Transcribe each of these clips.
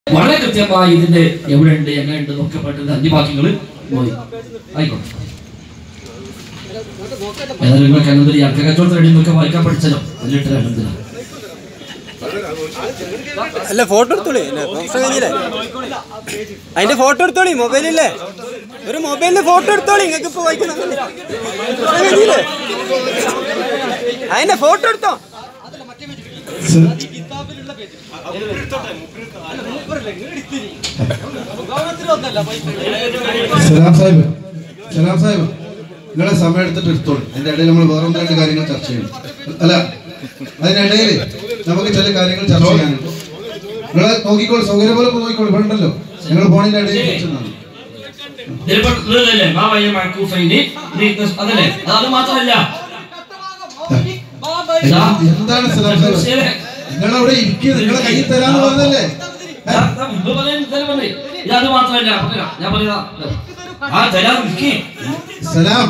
വളരെ കൃത്യമായി ഇതിന്റെ എവിടെ ഉണ്ട് എങ്ങനെയുണ്ട് ഒക്കെ പെട്ടത് 5 വാക്യങ്ങൾ പോയി ആയിക്കോട്ടെ. ഏതായാലും നിങ്ങൾക്ക് അനന്തരം ഈ അർക്കച്ചവടത്തിന് വേണ്ടി നിങ്ങൾക്ക് വായിക്കാൻ പഠിച്ചല്ലോ. അതിലിട്ട് അനന്തരം അല്ല ഫോട്ടോ എടുത്തോളി, അതിന്റെ ഫോട്ടോ എടുത്തോളി. മൊബൈലില്ലേ, ഒരു മൊബൈലില് ഫോട്ടോ എടുത്തോളി. നിങ്ങൾക്ക് ഇപ്പൊ വായിക്കണം, അതിന്റെ ഫോട്ടോ എടുത്തോ. സലാം സാഹിബ്, സലാം സാഹിബ്, നിങ്ങളെ സമയം എടുത്തിട്ട് എടുത്തോളൂ. അതിന്റെ ഇടയിൽ നമ്മൾ വേറെ 2 കാര്യങ്ങൾ ചർച്ച ചെയ്യണം. അല്ല, അതിനിടയിൽ നമുക്ക് ചില കാര്യങ്ങൾ ചർച്ച ചെയ്യാനുണ്ട്. നിങ്ങളെ നോക്കിക്കോളൂ, സൗകര്യം പോലെ നോക്കിക്കോളൂ. വേണ്ടല്ലോ, ഞങ്ങൾ ഫോണിന്റെ ഇടയിൽ എന്താണ് സലാം സാഹിബ്, നിങ്ങളവിടെ ഇരിക്കുക, നിങ്ങളെ കയ്യിൽ തരാന്ന് പറഞ്ഞല്ലേ? സലാം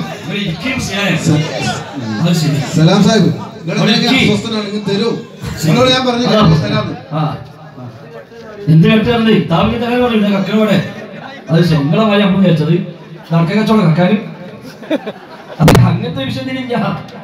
സലാം സാഹിബ്, അസ്വസ്ഥനാണെങ്കിൽ തരൂ. നിങ്ങളോട് ഞാൻ പറഞ്ഞു സലാം. എന്ത് കേട്ടേ താമര തരാൻ പറഞ്ഞു കക്കനോടെ. അത് നിങ്ങളെ കാര്യം നമ്മൾ വിചാരിച്ചത് കക്ക കച്ചവടം കക്കാനും അങ്ങനത്തെ വിഷയം തിരിഞ്ഞ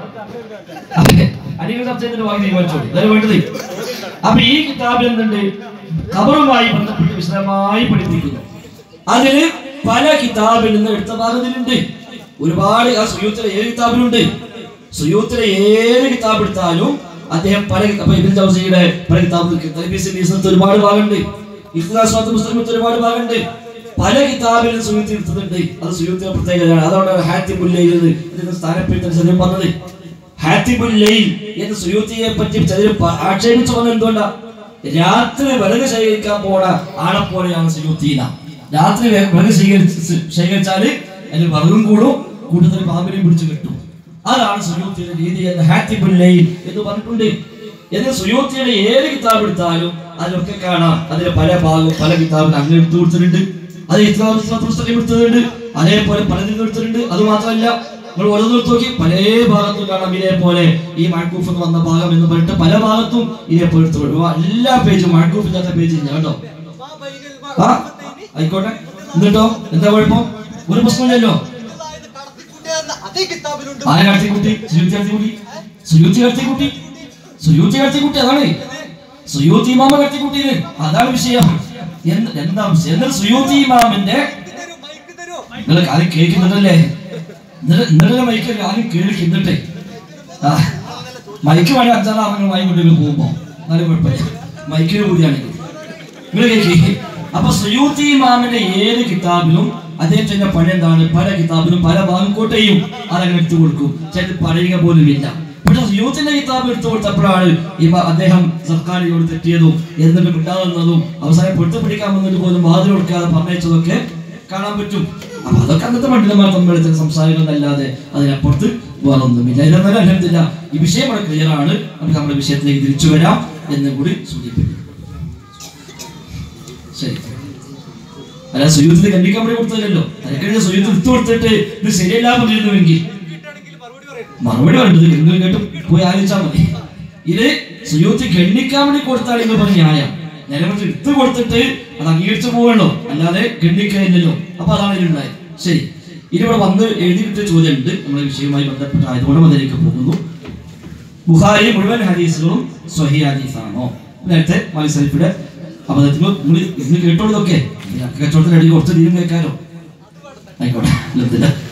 അധികം ചർച്ച ചെയ്തിട്ട് വാങ്ങി തീരുമാനിച്ചോളൂ. അതായത് വേണ്ടത്. അപ്പൊ ഈ കിതാബിൽ എന്തുണ്ട്? ഖബറുമായി ബന്ധപ്പെട്ട് വിശദമായി പഠിപ്പിക്കുന്നു. അതില് പല കിതാബിൽ നിന്ന് എടുത്ത ഭാഗത്തിലുണ്ട്. ഒരുപാട് ആ സുയൂത്തിലെ 7 കിതാബിലുണ്ട്. സുയൂത്തിലെ 7 കിതാബ് എടുത്താലും അദ്ദേഹം പല ഇബ്നു ജൗസിയുടെ പല കിതാബ് ഒരുപാട് ഭാഗമുണ്ട്. ഇഖ്തിസാസ് മുസ്ലിമിൽ ഒരുപാട് ഭാഗമുണ്ട്. പല കിതാബിലും സുയൂത്തി എടുത്തിട്ടുണ്ട്. അത് സുയൂത്തിയുടെ പ്രത്യേകതയാണ്. അതുകൊണ്ടാണ് ഹാത്തിബുൽ ലൈൽ ഇതിന്റെ സ്ഥാനപ്പെടുത്തൽ പറഞ്ഞത്. ഹാത്തിബുൽ ലൈൽ എന്ന് സുയൂത്തിയെ പറ്റി ചിലർ ആക്ഷേപിച്ചു വന്നത് എന്തുകൊണ്ടാ? രാത്രി വിറക് ശേഖരിക്കാൻ പോണ ആളെ പോലെയാണ് സുയൂത്തീന. രാത്രി വിറക് ശേഖരിച്ചാല് അതിൽ വിറകും കൂടും, കൂട്ടത്തിൽ പാമ്പിനെയും പിടിച്ചു കിട്ടും. അതാണ് സുയൂത്തിയുടെ രീതി എന്ന് ഹാത്തിബുൽ ലൈൽ എന്ന് പറഞ്ഞിട്ടുണ്ട്. എന്ന് സുയൂത്തിയുടെ 7 കിതാബ് എടുത്താലും അതിലൊക്കെ കാണാം. അതിലെ പല ഭാഗവും പല കിതാബിൽ അങ്ങനെ എടുത്തു കൊടുത്തിട്ടുണ്ട്. അത് പുസ്തകം എടുത്തിട്ടുണ്ട്. അതേപോലെ പലതിനും എടുത്തിട്ടുണ്ട്. അത് മാത്രമല്ല, നിങ്ങൾ ഓരോന്നും നോക്കി പല ഭാഗത്തും കാണാം ഇതേപോലെ ഈ മഅ്കൂഫ് എന്ന് വന്ന ഭാഗം എന്ന് പറഞ്ഞിട്ട് പല ഭാഗത്തും ഇതേപോലെ എടുത്തു. എല്ലാ പേജും മഅ്കൂഫില്ലാത്ത പേജ് ഇല്ല കേട്ടോ. ആയിക്കോട്ടെ, എന്നിട്ടോ എന്താ കുഴപ്പം? ഒരു പ്രശ്നമില്ലല്ലോ. ആരെ കടത്തിക്കുട്ടി? സുയൂത്തി കടത്തിക്കുട്ടി. അതാണ് സുയൂത്തി ഇമാമ കടത്തിക്കുട്ടിയത്. അതാണ് വിഷയം. എന്താ വിഷയം? എന്നാൽ സുയൂത്തി ഇമാമിന്റെ നിങ്ങൾ ആദ്യം കേൾക്കുന്നുണ്ടല്ലേ? ഇന്നലെ മൈക്ക് ആദ്യം കേൾക്കുന്നുണ്ടേ. മൈക്ക് വേണേ 5-6 ആളുകൾ വാങ്ങിക്കൊണ്ടെങ്കിൽ പോകുമ്പോ നല്ല കുഴപ്പമില്ല. മൈക്കിന് കൂടിയാണെങ്കിൽ നിങ്ങൾ കേൾക്കി. അപ്പൊ സുയൂത്തി ഇമാമിന്റെ 7 കിതാബിലും അദ്ദേഹത്തിന്റെ പണി എന്താണ്? പല കിതാബിലും പല ഭാഗം കോട്ടയും അതങ്ങനെ എടുത്തു കൊടുക്കും. ചില പറയുക പോലും ഇല്ല. പക്ഷെ സുയൂത്തിന്റെ കിതാബ് എടുത്തു കൊടുത്തപ്പോഴാണ് അദ്ദേഹം സർക്കാരിനോട് തെറ്റിയതും എന്നിട്ട് കിട്ടാവുന്നതും അവസാനം പൊരുത്തപ്പിടിക്കാൻ വന്നിട്ട് പോലും വാതിൽ കൊടുക്കാതെ പറഞ്ഞയച്ചതൊക്കെ കാണാൻ പറ്റും. അപ്പൊ അതൊക്കെ അന്നത്തെ മണ്ഡലന്മാർ തമ്മിൽ സംസാരിക്കുന്നതല്ലാതെ അതിനപ്പുറത്ത് വേറൊന്നുമില്ല. ഇതെന്നാലും അൽഹംദുലില്ലാ ഈ വിഷയം വളരെ ക്ലിയർ ആണ്. നമുക്ക് നമ്മുടെ വിഷയത്തിലേക്ക് തിരിച്ചു വരാം എന്നും കൂടി സൂചിപ്പിക്കും. ശരി, അല്ല സുയൂത്തിന് കണ്ടിക്കാൻ വേണ്ടി കൊടുത്തല്ലോ. അതിനെ സുയൂത്ത് എടുത്തു കൊടുത്തിട്ട് ഇത് ശരിയല്ല പറഞ്ഞിരുന്നുവെങ്കിൽ മറുപടി വേണ്ടത് നിങ്ങൾ കേട്ട് പോയി ആലോചിച്ചാൽ മതി. ഇത് സുയൂത്ത് ഗണ്ണിക്കാൻ വേണ്ടി കൊടുത്താൽ എന്ന് പറഞ്ഞ ന്യായം. നിലവിൽ എടുത്തു കൊടുത്തിട്ട് അത് അംഗീകരിച്ചു പോകണോ, അല്ലാതെ ഗണ്ണിക്കില്ലല്ലോ. അപ്പൊ അതാണ് ഇതിലുണ്ടായത്. ശരി, ഇതിവിടെ വന്ന് എഴുതി കിട്ടിയ ചോദ്യമുണ്ട്. നമ്മുടെ വിഷയവുമായി ബന്ധപ്പെട്ടായതുകൊണ്ട് അതിലേക്ക് പോകുന്നു. ബുഖാരി മുഴുവൻ ഹദീസുകളും സ്വഹീഹ് ഹദീസാണോ? നേരത്തെ മത്സരിപ്പിടെ അബദ്ധത്തിൽ നിങ്ങൾ കേട്ടോളതൊക്കെ കച്ചവടത്തിന് അടി കുറച്ച് തീരും കേൾക്കാനോ. ആയിക്കോട്ടെ,